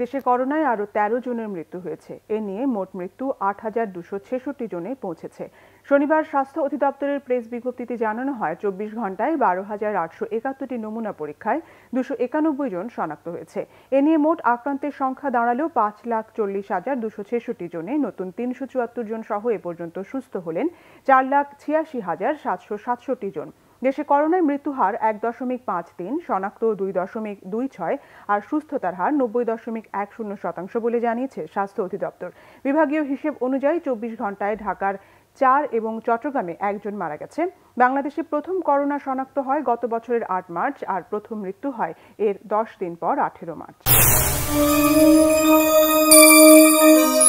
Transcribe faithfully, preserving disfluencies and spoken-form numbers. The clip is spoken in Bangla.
দেশে করোনায় আরও তেরো জনের মৃত্যু হয়েছে। এ নিয়ে মোট মৃত্যু আট হাজার দুশো ছেষট্টি জনে পৌঁছেছে। শনিবার স্বাস্থ্য অধিদপ্তরের প্রেস বিজ্ঞপ্তিতে জানানো হয়, চব্বিশ ঘন্টায় বারো হাজার আটশো একাত্তরটি নমুনা পরীক্ষায় দুশো একানব্বই জন শনাক্ত হয়েছে। এ নিয়ে মোট আক্রান্তের সংখ্যা দাঁড়ালেও পাঁচ লাখ চল্লিশ হাজার দুশো ছেষট্টি জনে। নতুন তিনশো চুয়াত্তর জন সহ এ পর্যন্ত সুস্থ হলেন চার লাখ ছিয়াশি হাজার সাতশো সাতষট্টি জন। দেশে করোনায় মৃত্যু হার এক দশমিক পাঁচ তিন, শনাক্ত দুই দশমিক দুই ছয় আর সুস্থতার হার নব্বই দশমিক এক শূন্য শতাংশ বলে জানিয়েছে স্বাস্থ্য অধিদপ্তর। বিভাগীয় হিসেব অনুযায়ী চব্বিশ ঘন্টায় ঢাকার চার এবং চট্টগ্রামে একজন মারা গেছে। বাংলাদেশে প্রথম করোনা শনাক্ত হয় গত বছরের আট মার্চ আর প্রথম মৃত্যু হয় এর দশ দিন পর আঠেরো মার্চ।